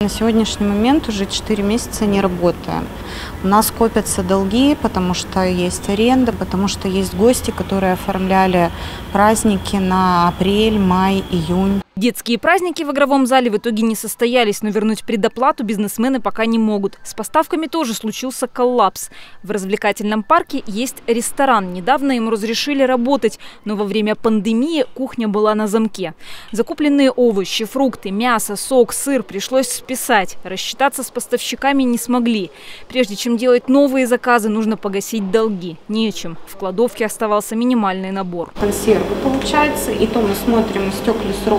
На сегодняшний момент уже 4 месяца не работаем. У нас копятся долги, потому что есть аренда, потому что есть гости, которые оформляли праздники на апрель, май, июнь. Детские праздники в игровом зале в итоге не состоялись, но вернуть предоплату бизнесмены пока не могут. С поставками тоже случился коллапс. В развлекательном парке есть ресторан. Недавно ему разрешили работать, но во время пандемии кухня была на замке. Закупленные овощи, фрукты, мясо, сок, сыр пришлось списать. Рассчитаться с поставщиками не смогли. Прежде чем делать новые заказы, нужно погасить долги. Нечем. В кладовке оставался минимальный набор. Консервы получается, и то мы смотрим, истек ли срок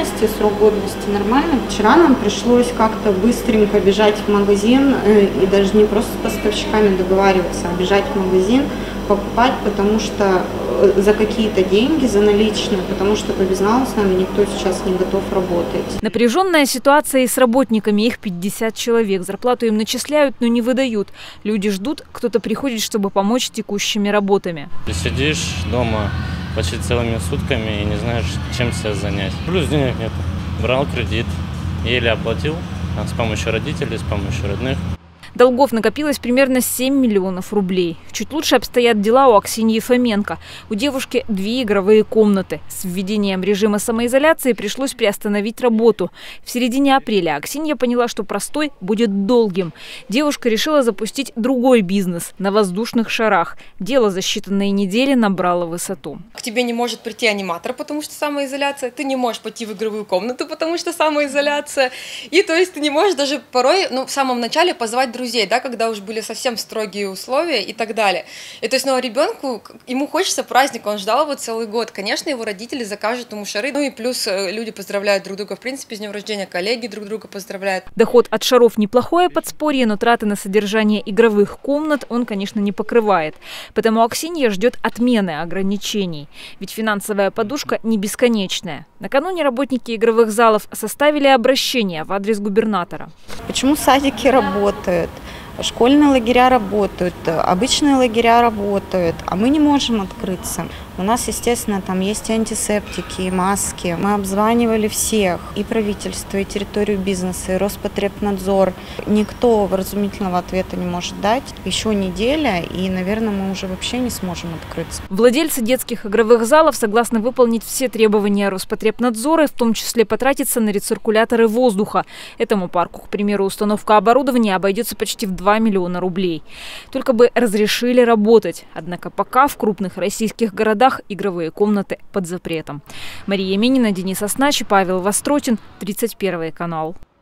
годности нормально. Вчера нам пришлось как-то быстренько бежать в магазин, и даже не просто с поставщиками договариваться, а бежать в магазин, покупать, потому что за какие-то деньги, за наличные, потому что по безналу с нами никто сейчас не готов работать. Напряженная ситуация и с работниками, их 50 человек. Зарплату им начисляют, но не выдают. Люди ждут, кто-то приходит, чтобы помочь текущими работами. Ты сидишь дома почти целыми сутками и не знаешь, чем себя занять. Плюс денег нет. Брал кредит, еле оплатил с помощью родителей, с помощью родных. Долгов накопилось примерно 7 миллионов рублей. Чуть лучше обстоят дела у Аксиньи Фоменко. У девушки 2 игровые комнаты. С введением режима самоизоляции пришлось приостановить работу. В середине апреля Аксинья поняла, что простой будет долгим. Девушка решила запустить другой бизнес на воздушных шарах. Дело за считанные недели набрало высоту. К тебе не может прийти аниматор, потому что самоизоляция. Ты не можешь пойти в игровую комнату, потому что самоизоляция. И то есть ты не можешь даже порой, в самом начале позвать друзей, да, когда уже были совсем строгие условия и так далее. И то есть, ребенку, ему хочется праздника, он ждал его целый год. Конечно, его родители закажут ему шары. И плюс люди поздравляют друг друга, в принципе, с днем рождения, коллеги друг друга поздравляют. Доход от шаров неплохое подспорье, но траты на содержание игровых комнат он, конечно, не покрывает. Поэтому Аксинья ждет отмены ограничений. Ведь финансовая подушка не бесконечная. Накануне работники игровых залов составили обращение в адрес губернатора. Почему садики работают? Школьные лагеря работают, обычные лагеря работают, а мы не можем открыться. У нас, естественно, там есть и антисептики, и маски. Мы обзванивали всех, и правительство, и территорию бизнеса, и Роспотребнадзор. Никто вразумительного ответа не может дать. Еще неделя, и, наверное, мы уже вообще не сможем открыться. Владельцы детских игровых залов согласны выполнить все требования Роспотребнадзора, в том числе потратиться на рециркуляторы воздуха. Этому парку, к примеру, установка оборудования обойдется почти в 2 миллиона рублей. Только бы разрешили работать. Однако пока в крупных российских городах игровые комнаты под запретом. Мария Минина, Денис Оснач, Павел Востротин, 31 канал.